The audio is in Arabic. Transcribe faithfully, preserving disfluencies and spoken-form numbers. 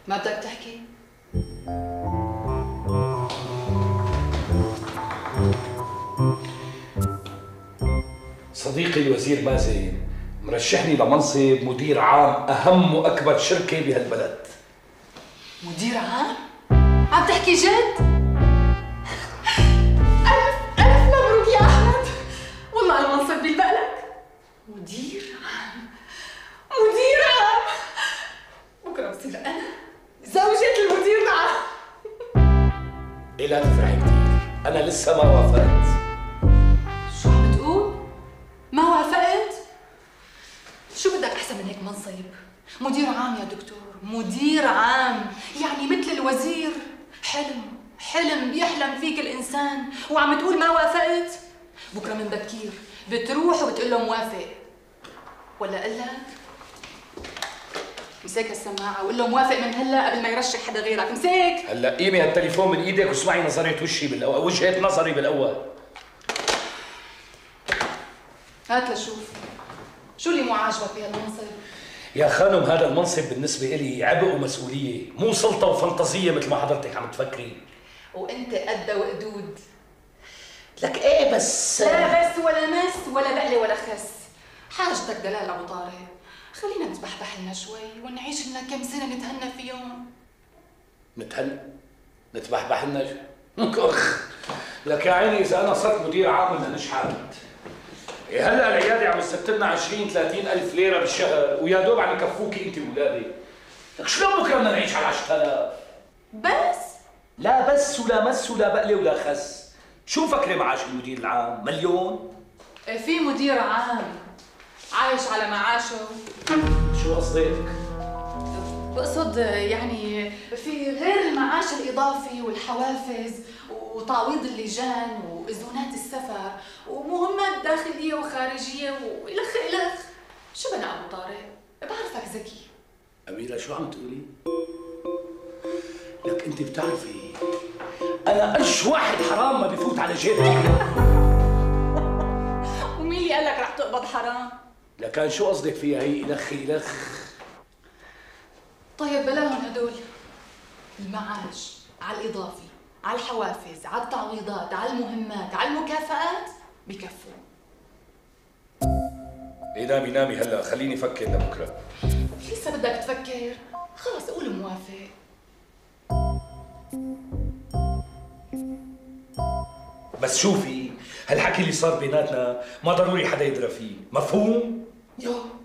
ما بدك تحكي؟ صديقي الوزير مازن مرشحني لمنصب مدير عام أهم وأكبر شركة بهالبلد. مدير عام؟ عم تحكي جد؟ ألف ألف مبروك يا أحمد، والله المنصب بيلبق لك. مدير عام، مدير عام، بكرة بصير أنا زوجة المدير العام. إيه لا تفرحي كثير، أنا لسه ما وافقت. شو عم بتقول؟ ما وافقت؟ شو بدك أحسن من هيك منصب؟ مدير عام يا دكتور، مدير عام، يعني مثل الوزير. حلم، حلم بيحلم فيك الإنسان، وعم تقول ما وافقت؟ بكرة من بكير بتروح وبتقول له موافق، ولا قال لك؟ مسك السماعة وقول له موافق من هلا قبل ما يرشح حدا غيرك، مسك! هلا قيمي هالتليفون من ايدك واسمعي نظرية وشي بالأول، وجهة نظري بالأول. هات لشوف، شو اللي مو عاجبك بهالمنصب؟ يا خانم هذا المنصب بالنسبة إلي عبء ومسؤولية، مو سلطة وفانتازية مثل ما حضرتك عم تفكري. وانت قد وقدود. لك ايه بس؟ لا بس ولا مس ولا بقلة ولا خس. حاجتك دلال ابو طارق، خلينا نتبحبح لنا شوي ونعيش لنا كم سنة نتهنى فيهم. نتهنى؟ نتبحبح لنا اخ لك يا عيني إذا أنا صرت مدير عام بدنا نشحت. إيه هلا العيادة عم تستت لنا عشرين ثلاثين ألف ليرة بالشهر ويا دوب عم يكفوكي أنت وولادك. لك شلون بكره بدنا نعيش على عشرة آلاف؟ بس؟ لا بس ولا مس ولا بقلة ولا خس. شو فكري معاش المدير العام؟ مليون؟ في مدير عام عايش على معاشه. شو قصدك؟ بقصد يعني في غير المعاش الإضافي والحوافز وتعويض اللجان وإذونات السفر ومهمات داخلية وخارجية وإلخ إلخ. شو بنا أبو طارق؟ بعرفك ذكي. أميرة شو عم تقولي؟ لك أنت بتعرفي أنا قرش واحد حرام ما بفوت على جيبتي. ومين اللي قال لك رح تقبض حرام؟ لكان شو قصدك فيها هي إلخ إلخ؟ طيب بلاهم هدول. المعاش على الإضافي، على الحوافز، على التعويضات، على المهمات، على المكافآت بكفوا. إيه نامي نامي هلا خليني أفكر لبكرة. لسه بدك تفكر؟ خلص قول موافق. بس شوفي هالحكي اللي صار بيناتنا ما ضروري حدا يدرى فيه، مفهوم؟ يو